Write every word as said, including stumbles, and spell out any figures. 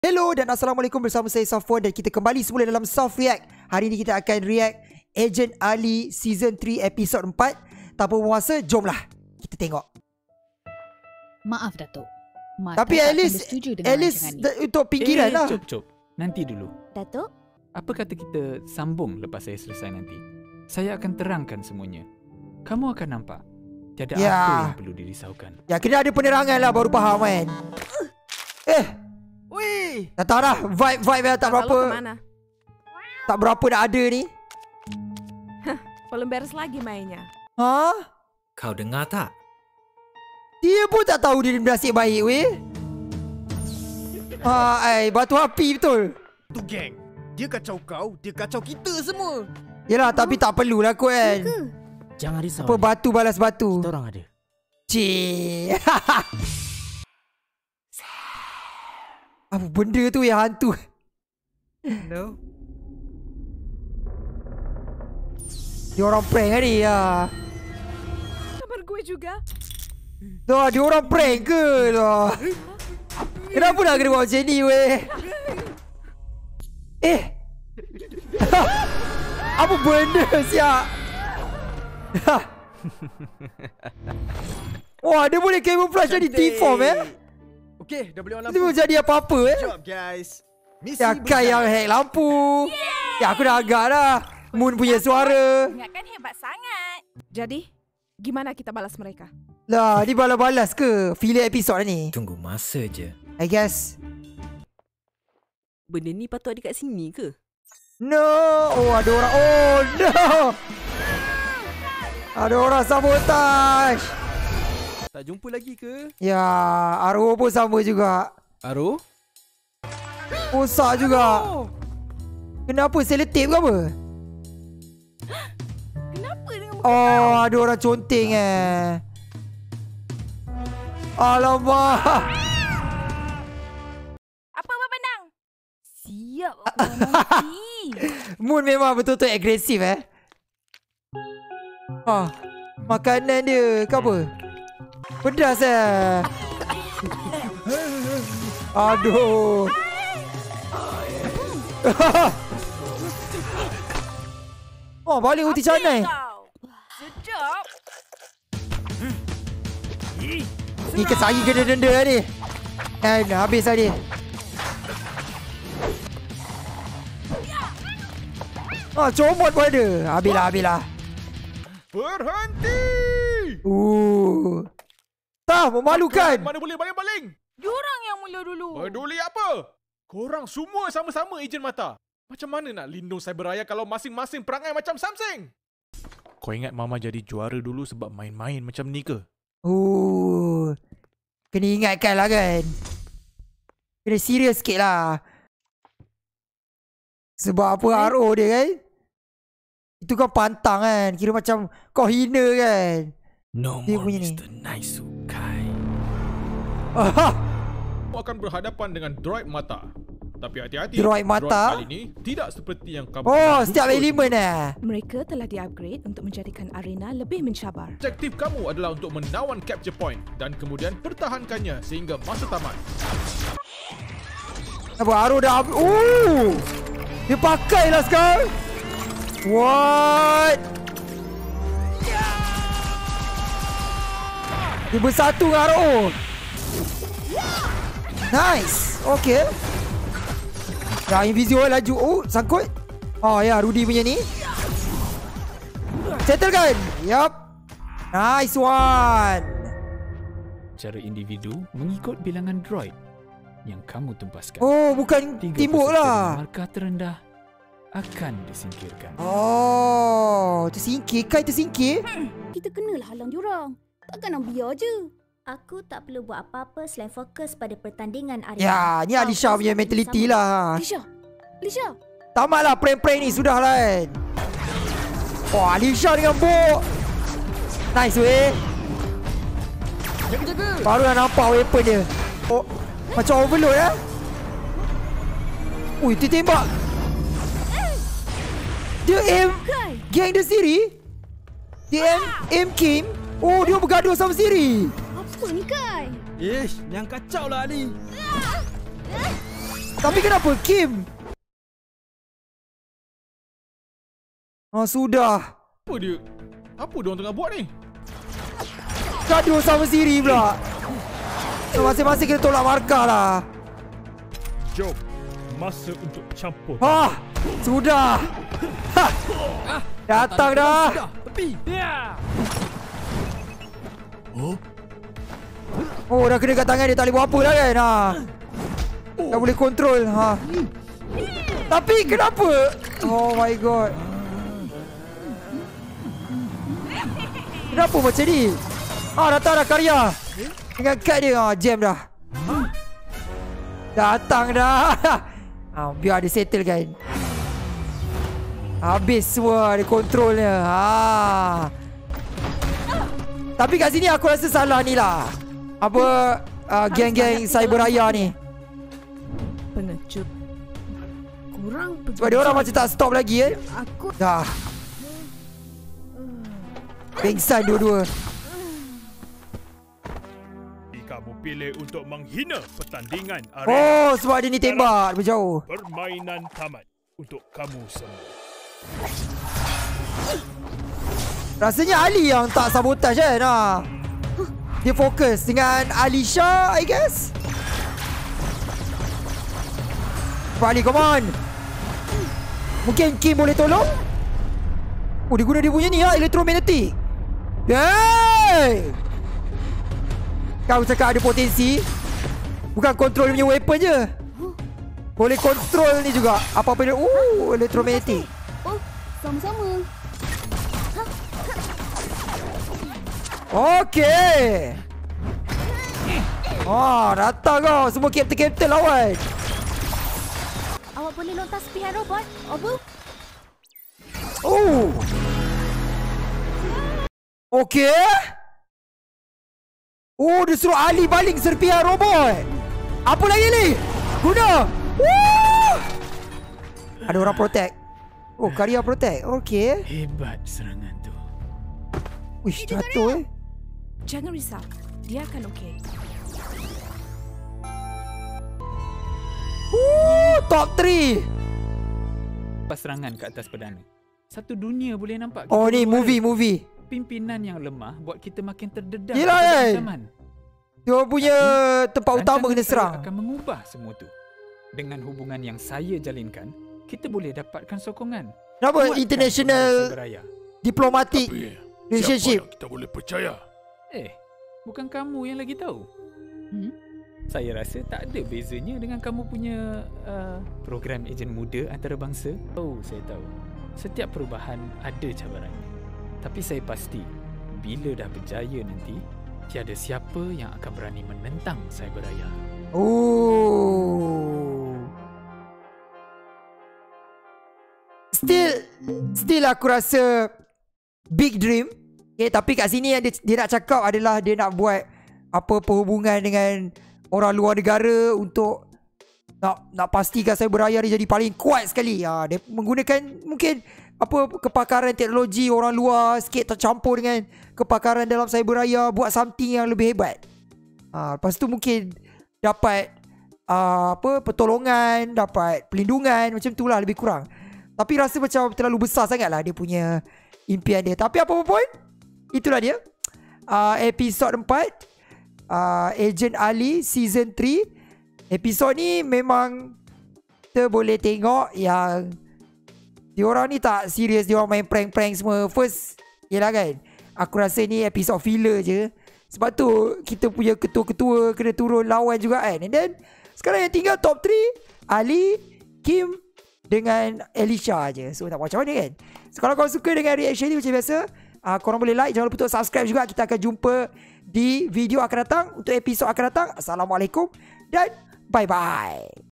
Hello dan Assalamualaikum, bersama saya Safwan dan kita kembali semula dalam Soft React. Hari ini kita akan react Agent Ali Season tiga Episode empat. Tanpa bermasa, jomlah kita tengok. Maaf Datuk, Mata Tapi at least, at least untuk pinggiran eh, lah. Cop, cop. Nanti dulu. Datuk? Apa kata kita sambung lepas saya selesai nanti? Saya akan terangkan semuanya. Kamu akan nampak. Tiada Ya. apa yang perlu dirisaukan. Ya, kena ada penerangan lah baru faham kan. Eh, Wih, tak tahu dah. Vibe-vibe yang tak berapa. Mana? Tak berapa dah ada ni. Belum beres lagi mainnya. Ha? Kau dengar tak? Dia pun tak tahu dia nasib baik weh. Ha, ai, batu api betul. Tu geng. Dia kacau kau, dia kacau kita semua. Yelah, tapi tak perlulah kot kan. Jangan risau. Apa batu balas batu. Kita orang ada. Cik. Apa benda tu yang hantu? Hello. Dia orang prank kan ni ya. Kabar gue juga. Dah, dia orang prank ke lah? Kenapa nak kena buat macam ni weh? Eh. Apa benda siap? Wah, dia boleh camouflage jadi T-form eh? Okey, dah boleh on Dia lampu. boleh jadi apa-apa eh? Good job guys. Misi Ya, Kai yang hack lampu. Ya, aku dah agak dah. Moon punya suara. Ingatkan hebat sangat. Jadi, gimana kita balas mereka? Lah, ni balas-balas ke? Filler episod ni. Tunggu masa je. I guess. Benda ni patut ada kat sini ke? No. Oh, ada orang. Oh, no. Ada orang sabotage. Tak jumpa lagi ke? Ya, Arrow pun sama juga. Aro? Rosak juga. Kenapa? Selotip ke apa? Kenapa dengan Oh, ada orang conteng eh. Alamak. apa Abang Pandang? Siap aku nanti. Moon memang betul-betul agresif eh. Ah, makanan dia ke apa? Pedas eh. Aduh. Oh, balik uti canai. Kau. Sedap. Ni kesari kena denda lah ni. Dan habis lah dia. Ah, comot pun ada. Habis lah, habis lah. Berhenti. Uh. Tah, memalukan. Mana boleh baling-baling? Diorang yang mula dulu. Peduli apa? Korang semua sama-sama ejen mata. Macam mana nak lindung cyberraya kalau masing-masing perangai macam Samsung? Kau ingat Mama jadi juara dulu sebab main-main macam ni ke? Uh. Kena ingatkan lah kan. Kena serius sikit lah. Sebab apa R O dia kan? Itu kan pantang kan. Kira macam kau hina kan. No Dia more punya ni. Mister Naisukai. Aha. Kau akan berhadapan dengan droid mata. Tapi hati-hati. Droid mata? Droid kali ni tidak seperti yang kamu Oh, pernah setiap duga. elemen eh. Mereka telah di-upgrade untuk menjadikan arena lebih mencabar. Objektif kamu adalah untuk menawan capture point dan kemudian pertahankannya sehingga masa tamat. Apa Aro dah habis. Oh. Dia pakai lah sekarang. What? Dia bersatu dengan Aro. Nice. Okay. Ya, invisible laju. Oh, sangkut. Oh ya, Rudy punya ni. Settlekan. Yup. Nice one. Secara individu mengikut bilangan droid yang kamu tumpaskan. Oh, bukan Tiga timbuk peserta lah. dengan markah terendah akan disingkirkan. Oh, tersingkir. Kai tersingkir. Kita kenalah halang diorang. Takkan nak biar je. Aku tak perlu buat apa-apa selain fokus pada pertandingan arena. Ya, ni Alisha punya mentality lah. Lisha. Lisha. Tamatlah prank-prank ni, sudah lah kan. Oh, Alisha dengan Bo. Nice weh. Baru dah nampak weapon dia. Oh, macam overload eh. Ui, dia tembak. Dia aim gang dia sendiri. Dia aim, aim Kim. Oh, dia bergaduh sama sendiri. Apa ni Kai? Ish, yang kacau lah Ali. Tapi kenapa Kim? Oh sudah. Apa dia? Apa dia orang tengah buat ni? Gaduh sama sendiri pula. So, masing-masing kita tolak markah lah. Jom. Masa untuk campur. Hah, sudah. Ha. Datang dah. Tepi. Ya. Oh. Oh, dah kena kat tangan dia, tak boleh buat apa dah kan. Ha. Tak boleh kontrol. Ha. Tapi kenapa? Oh my god. Kenapa macam ni? Ah, datang dah karya. Dengan kad dia. Ha, jam dah. Datang dah. Ha, biar dia settle kan. Habis semua dia kontrolnya. Ha. Tapi kat sini aku rasa salah ni lah. Apa uh, geng-geng cyberaya ni. Pengecut. Kurang sebab dia orang macam tak stop lagi eh. Aku dah pengsan dua-dua. Kamu pilih untuk menghina pertandingan arena. Oh, sebab dia ni tembak berjauh. Permainan tamat untuk kamu semua. Rasanya Ali yang tak sabotage kan. Ha. Dia fokus dengan Alisha, I guess. Ali, come on. Mungkin Kim boleh tolong. Oh, dia guna dia punya ni lah, elektromagnetik. Hey! Kau cakap ada potensi. Bukan kontrol dia punya weapon je. Boleh kontrol ni juga. Apa-apa dia. Oh, elektromagnetik. Oh, sama-sama. Okey. Oh, datang kau. Semua kapten-kapten lawan. Awak boleh lontar serpihan robot, Obu? Oh. Okey. Oh, dia suruh Ali baling serpihan robot. Apa lagi ni? Guna. Woo! Ada orang protect. Oh, karya protect. Okey. Hebat serangan tu. Wish, jatuh eh. Jangan risau. Dia akan okey. Ooh, top tiga. Pas serangan ke atas perdana. Satu dunia boleh nampak. Oh, ni movie-movie. Pimpinan yang lemah buat kita makin terdedah. Yelah kan. Dia punya tempat utama kena serang. Akan mengubah semua tu. Dengan hubungan yang saya jalinkan, kita boleh dapatkan sokongan. Kenapa international diplomatic relationship? Siapa yang kita boleh percaya? Eh, bukan kamu yang lagi tahu. Hmm? Saya rasa tak ada bezanya dengan kamu punya uh, program ejen muda antarabangsa. Oh, saya tahu. Setiap perubahan ada cabarannya. Tapi saya pasti, bila dah berjaya nanti, tiada siapa yang akan berani menentang cyberaya. Oh. Still, still aku rasa big dream. Okay, tapi kat sini yang dia, dia nak cakap adalah dia nak buat apa perhubungan dengan orang luar negara untuk nak nak pastikan cyberaya dia jadi paling kuat sekali. Ha, dia menggunakan mungkin apa kepakaran teknologi orang luar sikit tercampur dengan kepakaran dalam cyberaya buat something yang lebih hebat. Ha, lepas tu mungkin dapat uh, apa pertolongan, dapat perlindungan, macam tu lah lebih kurang. Tapi rasa macam terlalu besar sangat lah dia punya impian dia. Tapi apa pun, itulah dia uh, episod empat uh, Agent Ali season tiga. Episod ni memang kita boleh tengok yang diorang ni tak serius, diorang main prank-prank semua. First, yelah kan, aku rasa ni episod filler je. Sebab tu kita punya ketua-ketua kena turun lawan juga kan. And then sekarang yang tinggal top tiga, Ali, Kim dengan Alisha je. So tak macam mana kan. So kalau korang suka dengan reaction ni macam biasa, uh, korang boleh like, jangan lupa untuk subscribe juga. Kita akan jumpa di video akan datang. Untuk episod akan datang. Assalamualaikum dan bye-bye.